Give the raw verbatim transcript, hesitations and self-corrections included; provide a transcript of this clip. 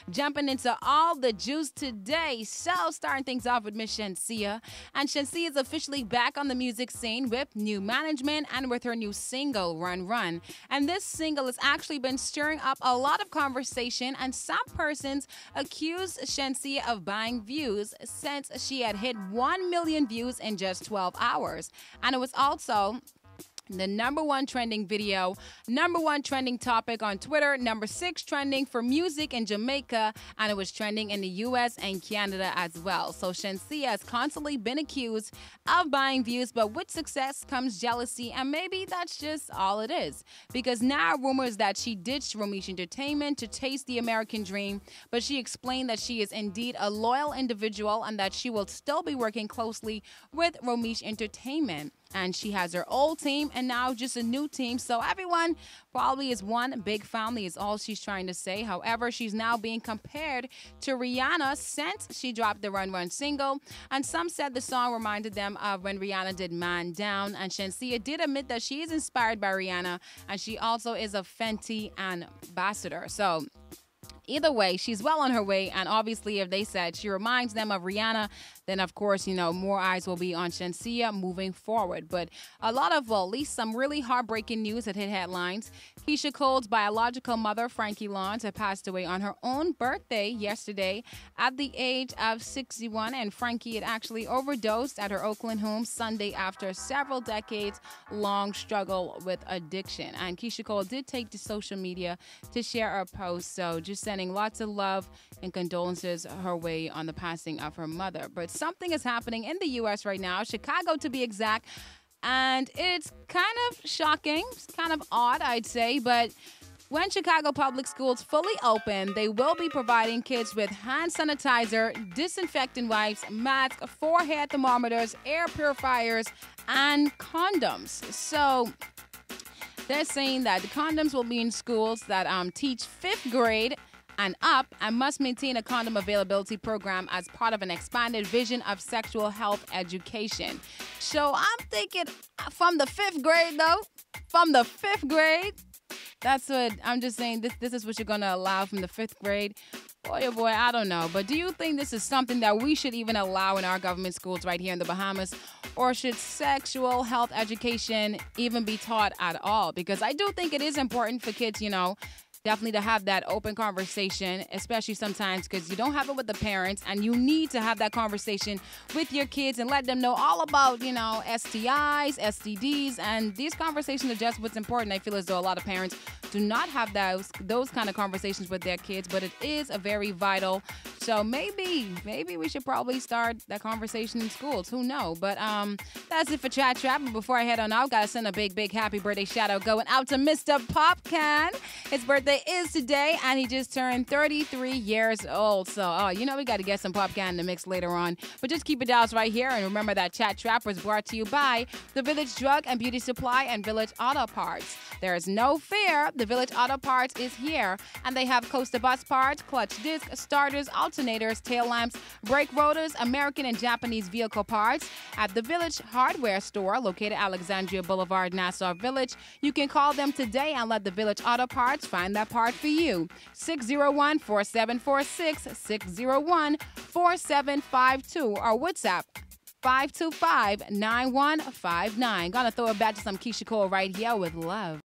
jumping into all the juice today. So, starting things off with Miss Shenseea. And Shenseea is officially back on the music scene with new management and with her new single, Run Run. And this single has actually been stirring up a lot of conversation, and some persons accused Shenseea of buying views since she had hit one million views in just twelve hours. And it was also the number one trending video, number one trending topic on Twitter, number six trending for music in Jamaica, and it was trending in the U S and Canada as well. So Shenseea has constantly been accused of buying views, but with success comes jealousy, and maybe that's just all it is. Because now rumors that she ditched Romeich Entertainment to chase the American dream, but she explained that she is indeed a loyal individual and that she will still be working closely with Romeich Entertainment. And she has her old team and now just a new team. So everyone probably is one big family is all she's trying to say. However, she's now being compared to Rihanna since she dropped the Run Run single. And some said the song reminded them of when Rihanna did Man Down. And Shenseea did admit that she is inspired by Rihanna. And she also is a Fenty ambassador. So either way, she's well on her way. And obviously, if they said she reminds them of Rihanna, then of course, you know, more eyes will be on Shenseea moving forward. But a lot of, well, at least some really heartbreaking news that hit headlines. Keyshia Cole's biological mother, Frankie Lawrence, had passed away on her own birthday yesterday at the age of sixty-one. And Frankie had actually overdosed at her Oakland home Sunday after several decades long struggle with addiction. And Keyshia Cole did take to social media to share her post. So just sending lots of love and condolences her way on the passing of her mother. But something is happening in the U S right now, Chicago to be exact, and it's kind of shocking, it's kind of odd, I'd say, but when Chicago public schools fully open, they will be providing kids with hand sanitizer, disinfectant wipes, masks, forehead thermometers, air purifiers, and condoms. So they're saying that the condoms will be in schools that um, teach fifth grade and up and must maintain a condom availability program as part of an expanded vision of sexual health education. So I'm thinking from the fifth grade, though, from the fifth grade, that's what I'm just saying. This, this is what you're going to allow from the fifth grade. Boy, oh boy, I don't know. But do you think this is something that we should even allow in our government schools right here in the Bahamas? Or should sexual health education even be taught at all? Because I do think it is important for kids, you know, definitely to have that open conversation, especially sometimes because you don't have it with the parents, and you need to have that conversation with your kids and let them know all about, you know, S T Is, S T Ds, and these conversations are just what's important. I feel as though a lot of parents do not have those those kind of conversations with their kids, but it is a very vital. So maybe, maybe we should probably start that conversation in schools. Who knows? But um, that's it for Chat Trap. But before I head on out, gotta send a big, big happy birthday shout out going out to Mister Popcan. His birthday is today, and he just turned thirty-three years old. So, oh, you know, we got to get some Popcan in the mix later on. But just keep it dials right here. And remember that Chat Trap was brought to you by the Village Drug and Beauty Supply and Village Auto Parts. There is no fear. The Village Auto Parts is here, and they have coaster bus parts, clutch disc, starters, alternators, tail lamps, brake rotors, American and Japanese vehicle parts at the Village Hardware Store located Alexandria Boulevard, Nassau Village. You can call them today and let the Village Auto Parts find that part for you. six zero one, four seven four six, six zero one, four seven five two or WhatsApp five two five, nine one five nine. Gonna throw it back to some Keyshia Cole right here with Love.